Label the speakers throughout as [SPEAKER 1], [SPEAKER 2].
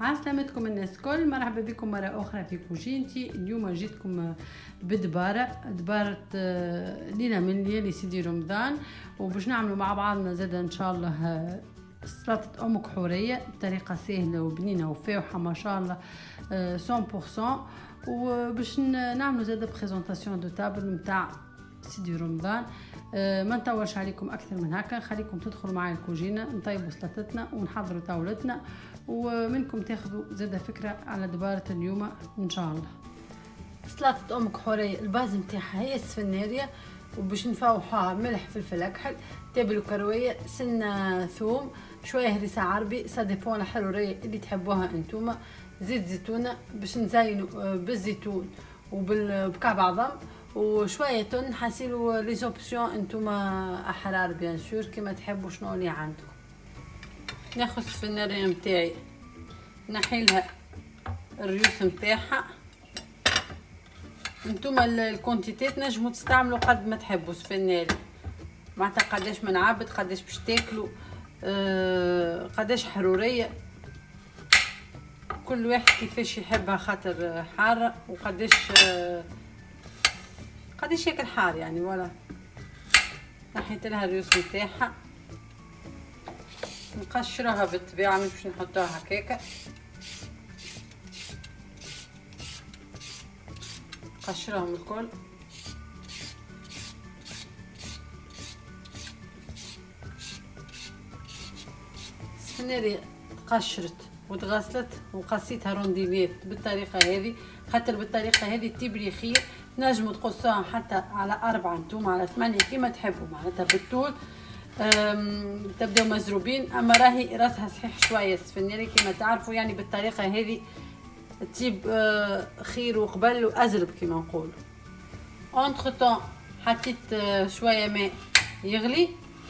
[SPEAKER 1] عسلامتكم الناس كل، مرحبا بكم مرة أخرى في كوجينتي. اليوم جيتكم بدبارة ليلة من ليالي سيدي رمضان، وباش نعملوا مع بعضنا زادة إن شاء الله سلطة أم كحورية بطريقة سهلة وبنينة وفاوحة ما شاء الله 100%. وباش نعملوا زادة بريزونطاسيون دو تابل متاع سيدي رمضان. ما نطولش عليكم اكثر من هكا، خليكم تدخلوا معايا الكوجينه نطيبوا سلطتنا ونحضروا طاولتنا، ومنكم تاخذوا زاده فكره على دباره اليوم ان شاء الله. سلطه ام كحوريه الباز نتاعها هي السفناريه، وباش نفوحوها ملح فلفل اكحل تابل وكرويه سنه ثوم شويه هريسه عربي، سا ديبون الحروريه اللي تحبوها انتوما، زيت زيتونه باش نزينوا بالزيتون وبكعب عظم، وشويه تون حاسيلو لي زوبسيون انتوما احرار بيان سور كيما تحبوا شنو اللي عندكم. ناخذ السفناريه نتاعي نحيلها الريوس نتاعها، انتوما الكونتيتي نجموا تستعملوا قد ما تحبوا سفناري، معناتها قداش من عبد قداش باش تاكلوا قداش حروريه، كل واحد كيفاش يحبها خاطر حاره قداش ياكل حار يعني. ولا نحيت لها الريوس نتاعها نقشرها بالطبيعه، مش باش نحطوها هكاكا، نقشرهم الكل. السفناري تقشرت وتغسلت وقصيتها رونديلات بالطريقه هذه، خاطر بالطريقه هذه تبري خير. نجموا تقصوها حتى على 4 نتوما على 8 كيما تحبوا، معناتها بالطول تبداو مزروبين. اما راهي راسها صحيح شويه السفناري كيما تعرفوا، يعني بالطريقه هذه تجيب خير وقبل وازرب كيما نقولوا. اونتر طون حطيت شويه ماء يغلي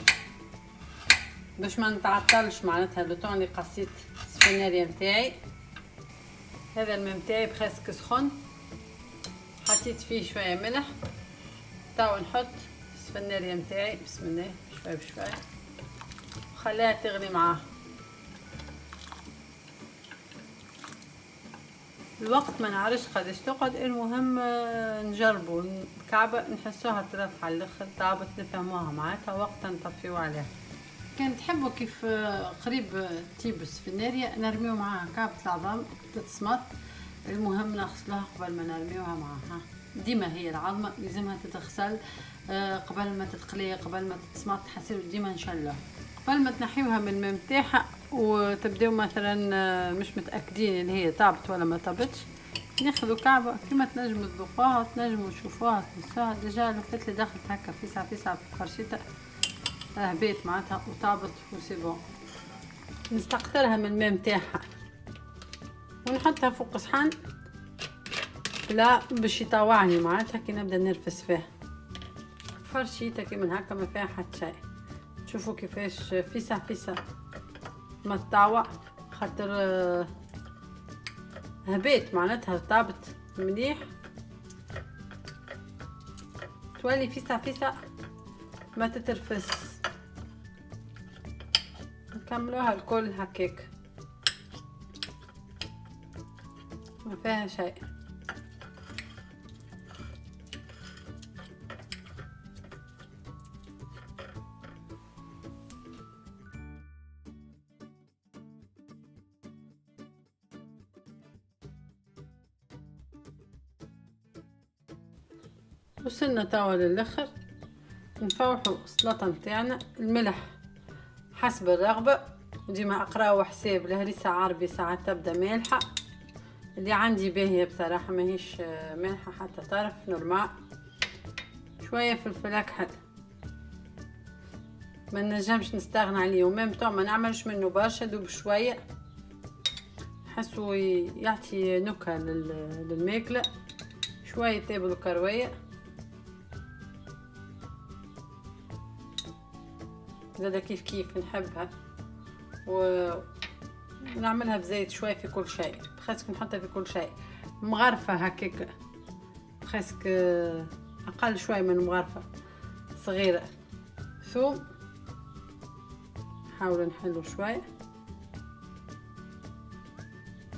[SPEAKER 1] باش ما نتعطلش، معناتها لو طون اللي قصيت السفناريه نتاعي. هذا الماء نتاعي بريسك سخن، حطيت فيه شويه ملح. توا نحط السفناريه نتاعي بسم الله شويه بشويه وخليها تغلي معاه. الوقت ما نعرفش قداش تقعد، المهم نجربوا الكعبه نحسوها طرات على الاخر طابت نفهموها معناتها وقتها نطفيو عليها. كان تحبوا كيف قريب تيب السفناريه نرميو معاها كعبة العظام تتسمط، المهم نغسلوها قبل ما نرميوها معاها. ديما هي العظمه لازمها تتغسل قبل ما تتقلي قبل ما تتسمط، حسيرو ديما نشلوها قبل ما تنحيوها من الماء نتاعها. وتبداو مثلا مش متاكدين ان هي طابت ولا ما طابتش، ناخذوا كعبه كيما تنجموا تذوقوها تنجموا تشوفوها تنسوها. ديجا لو فات اللي دخلت هكا فيسع في الفرشيطه هبيت معناتها وطابت وسي بون. نستقطرها من الماء نتاعها ونحطها فوق صحن لا باش يطاوعني، معناتها كي نبدا نرفس فيها فرشيته كيما هكا ما فيها حتى شيء. شوفوا كيفاش فيسع ما تطاوع، خاطر هبيت معناتها طابت مليح، تولي فيسع ما تترفس. نكملوها الكل هكاك ما فيها شيء. وصلنا توا للاخر، نفوحوا السلطه نتاعنا. الملح حسب الرغبه، وديما اقراو حساب الهريسه عربي ساعات تبدا مالحه، اللي عندي باهيه بصراحه ماهيش مالحه حتى طرف نورمال. شويه فلفل اكحل ما نجمش نستغنى عليه، وميم طعم ما نعملش منه برشا دوب شويه نحسو يعطي نكهه للماكله. شويه تابل وكرويه زاده كيف نحبها، ونعملها بزيت شويه في كل شيء، خاصك نحطها في كل شيء مغرفه هكاك، خاصك اقل شويه من مغرفه صغيره. ثوم نحاول نحلو شويه،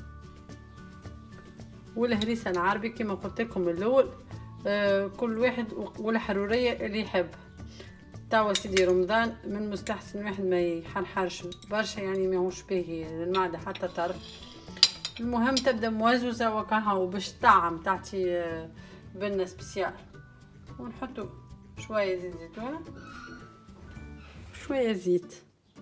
[SPEAKER 1] والهريسه العربي كما قلت لكم من الاول. كل واحد والحروريه اللي يحب. توا سيدي رمضان من مستحسن واحد ما يحرحرش برشا، يعني ماهوش باهي للمعده حتى تعرف. المهم تبدا موزوزه وكهو باش طعم تعطي بنه سبيسيال. ونحطو شويه زيت زيتون، شويه زيت،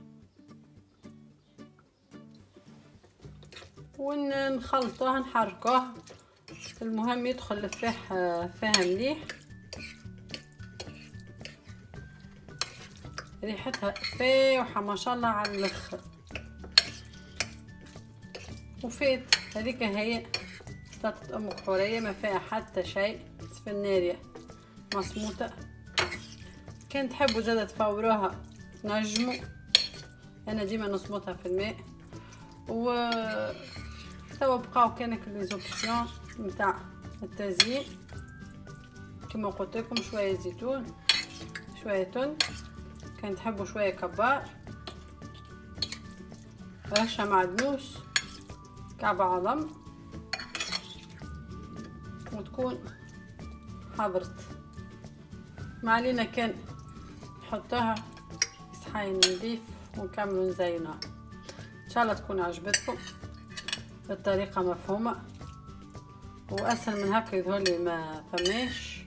[SPEAKER 1] ونخلطوه نحركوه. المهم يدخل الفاح فيها مليح، ريحتها فايحة ما شاء الله على الاخر. وفات هذيك هي سلطة ام قحورية ما فيها حتى شيء، سفنارية مصموطة. كان تحبوا زادة تفوروها تنجموا، انا ديما نصمتها في الماء. و توا بقاو كانك لي زوبسيون نتاع التزيين كما قلت لكم. شويه زيتون، شويه تون، كان تحبوا شويه كبار، رشه معدنوس، كعب عظم، وتكون حضرت. ما علينا كان نحطوها صحين نضيف ونكملوا نزينوها. ان شاء الله تكون عجبتكم الطريقه مفهومه، واسهل من هكا يظهرلي ما فماش.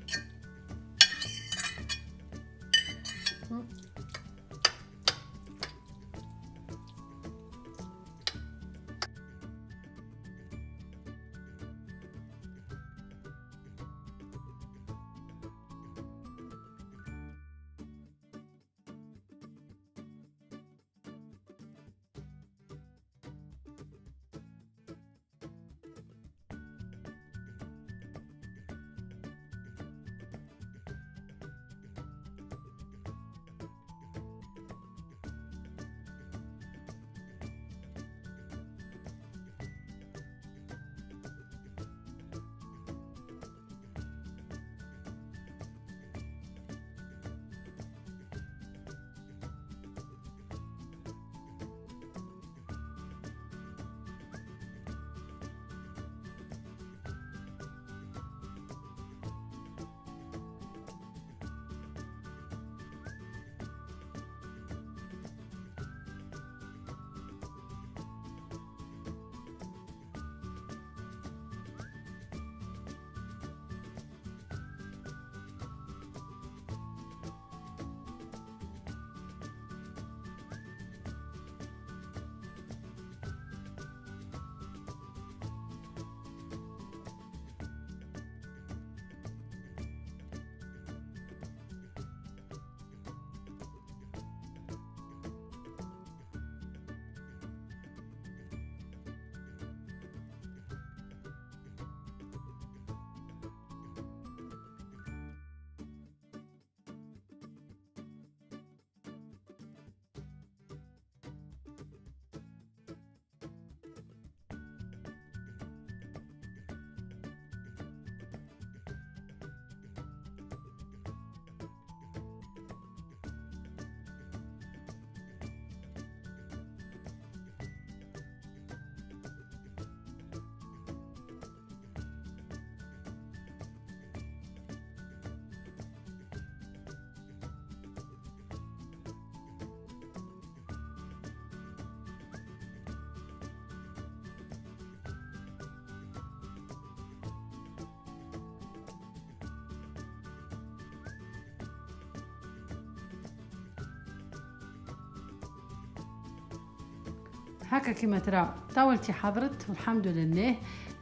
[SPEAKER 1] هكا كما ترى طاولتي حضرت والحمد لله.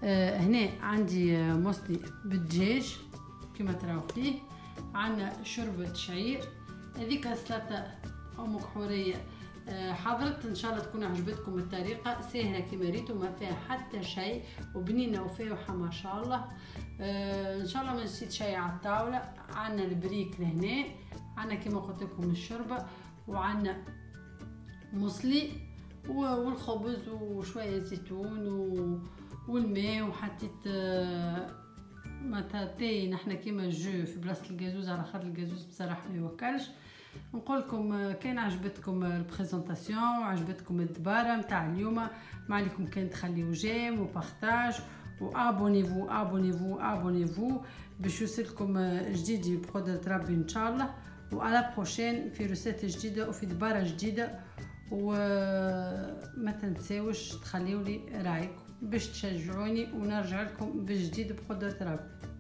[SPEAKER 1] هنا عندي مصلي بالدجاج كما تراو فيه، عندنا شوربة شعير، هذيك سلطة ام قحورية حضرت. ان شاء الله تكون عجبتكم الطريقة، سهلة كما ريتوا ما فيها حتى شيء وبنينة وفايحة ما شاء الله. ان شاء الله ما نسيت شيء على الطاولة. عندنا البريك لهنا، عندنا كما قلت لكم الشوربة، وعندنا مصلي والخبز وشويه زيتون والماء، وحطيت متاتي نحنا كيما جو في بلاصه الجازوز على خاطر الجازوز بصراحه ما يوكلش. نقول لكم كان عجبتكم البريزونطاسيون وعجبتكم الدباره نتاع اليوم، ما عليكم كان تخليو جيم وبارطاج وابونيفو ابونيفو ابونيفو باش يوصلكم جديد بقدرة ربي ان شاء الله. وعلى بروشين في روسيت جديدة وفي دبارة جديدة. وما تنساوش تخليوا لي رايكم باش تشجعوني ونرجع لكم بجديد بقدرة ربي.